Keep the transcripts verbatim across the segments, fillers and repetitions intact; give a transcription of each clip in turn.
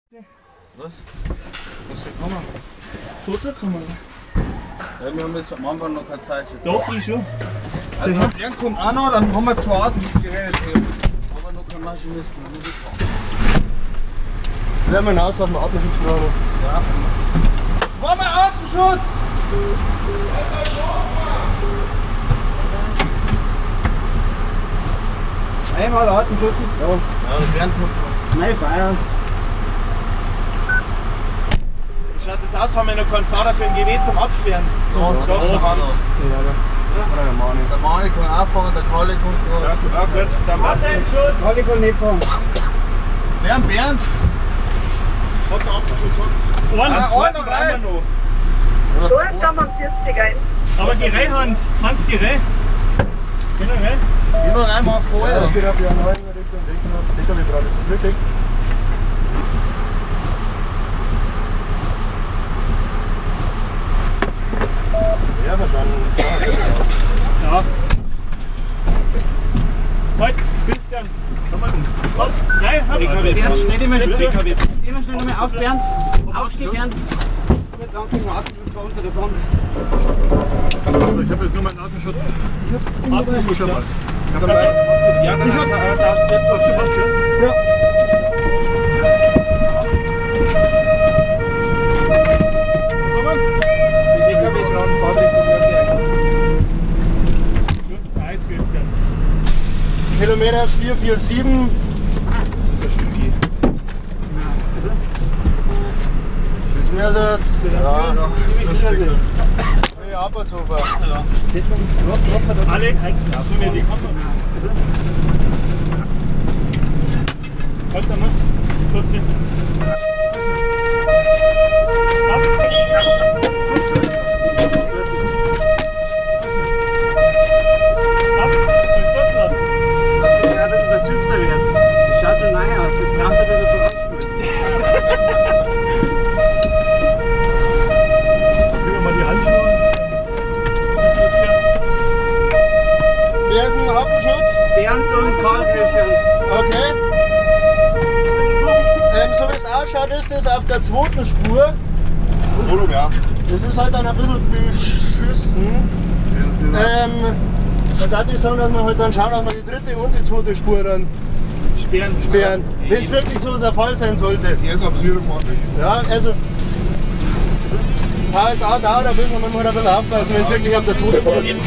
Was? Was soll kommen? Foto kann man. Ja, wir haben jetzt am Anfang noch keine Zeit. Jetzt. Doch, ich schon. Also, ja. Bernd kommt auch noch, dann haben wir zwei Atemschutzgeräte. Aber noch kein Maschinisten. Dann muss ich fahren. Werden wir hinaus auf den Atemschutz brauchen. Ja. Zweimal Atemschutz! Einmal Atemschutz. Ja. Ja, Bernd hat Nein, feiern. Wie schaut das aus, haben wir noch keinen Fahrer für ein G W zum Absperren? Ja, Doch, der Hans. Ja, oder der Mani. Der Mani kann auch fahren, der Kalle kommt Ja, gerade. ja gut, dann passt es. Kalle kann nicht fahren. Bernd, Bernd! Hat der Atemschutz, hat's. Einen, Ah, einen zweiten einer brauchen wir rein. noch. So ist fünfundvierzig ein. Aber Gerät, Hans. Hans, Gerät. Genau, gell? Geh noch einmal Ja, vorher. das geht auf die neuen Richtung D K W dran. Ist das wirklich? Ja, wahrscheinlich. Ja. Halt, Christian. Komm mal. Halt, nein, halt. Bernd, stell dich mal schnell. C K W. Steh mal schnell nochmal auf, Bernd. Aufsteh, Bernd. Gut, danke, der Atemschutz war unter der Front. Ich habe jetzt nur meinen Atemschutz. Atemschutz dabei. Also, ja, dann darfst du jetzt was was für. Ja. Die C K W dran, Fahrtrichtung Nürnberg. Du hast Zeit, Christian. Kilometer vier vier sieben. Das ist ja schon viel. Bis mir das. Ja, Ja. hey, Apertshofer. Alex, tu mir die Kamera. Halt da mal. Kurz hin. Ab. Ab. Was ist das los? Ja, das ist was Hüfter wert. Das schaut so neu aus, das braucht ein bisschen voranspülen. Gib mir mal die Handschuhe. Christian. Wer ist ein Atemschutz? Bernd und Karl Christian. Okay. Ähm, so wie es ausschaut, ist das auf der zweiten Spur. Oder ja. Das ist halt dann ein bisschen beschissen. Ähm, da darf ich sagen, dass wir halt dann schauen, dass wir die dritte und die zweite Spur dann Sperren. sperren. Wenn es wirklich so der Fall sein sollte. Er ist ab Sirup, Ja, also H S A dauert ein bisschen, man muss halt ein bisschen aufpassen, wenn es wirklich auf der zweiten Spur geht.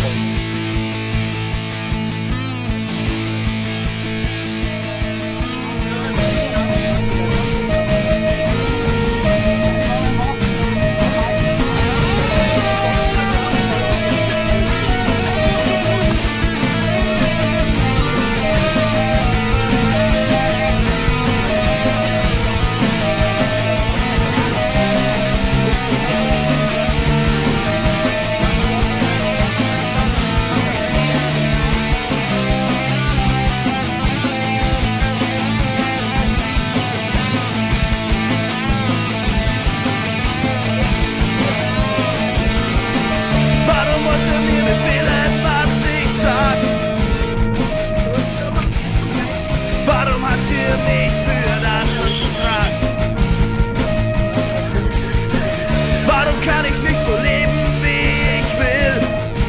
Warum musst du mir befehlen, was ich sag? Warum hast du mich für das vertragen? Warum kann ich nicht so leben, wie ich will?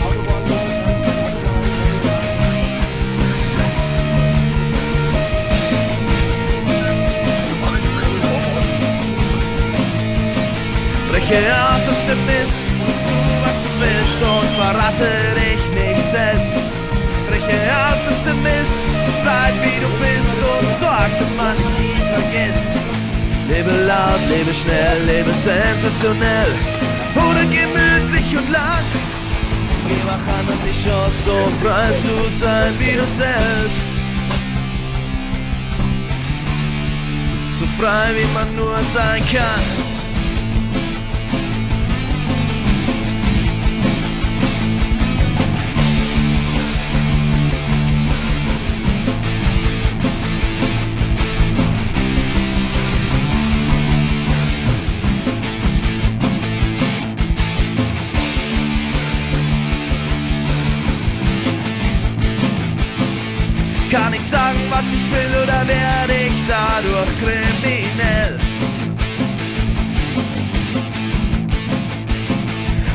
Breche aus aus dem Mist, tu was du willst und verrate dich nicht selbst. Breche aus aus dem Mist, bleib wie du bist und sorg, dass man dich nie vergisst. Lebe laut, lebe schnell, lebe sensationell oder gemütlich und lang. Geh wach an und die Chance, so frei zu sein wie du selbst. So frei wie man nur sein kann. Kann ich sagen, was ich will, oder werde ich dadurch kriminell?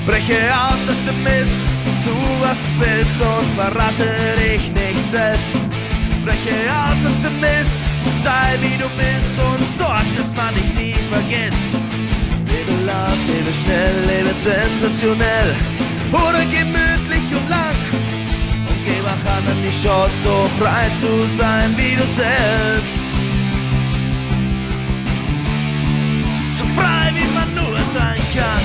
Breche aus aus dem Mist, tu was du willst und verrate dich nicht selbst. Breche aus aus dem Mist, sei wie du bist und sorg, dass man dich nie vergisst. Lebe laut, lebe schnell, lebe sensationell oder gemütlich und lang und gib auch anderen die Chance, so frei zu sein wie du selbst. So frei wie man nur sein kann.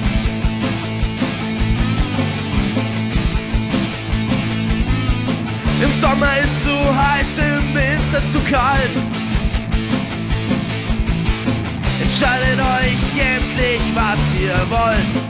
Im Sommer ist zu heiß, im Winter zu kalt. Entscheidet euch endlich, was ihr wollt.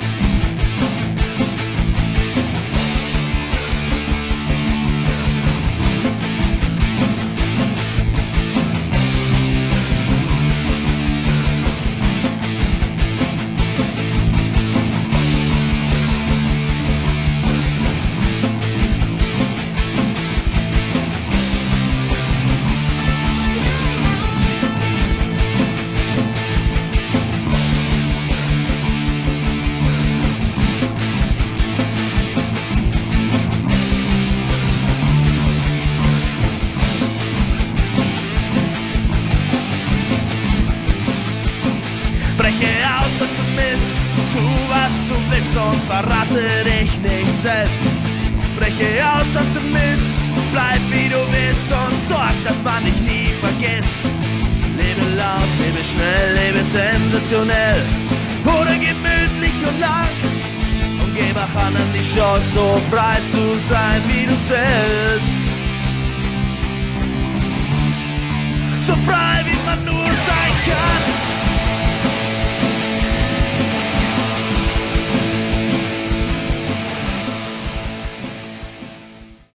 Breche aus aus dem Mist, tu was du willst und verrate dich nicht selbst. Breche aus aus dem Mist, bleib wie du bist und sorg, dass man dich nie vergisst. Lebe laut, lebe schnell, lebe sensationell oder gemütlich und lang und gib auch anderen die Chance, so frei zu sein wie du selbst. So frei wie man nur sein kann.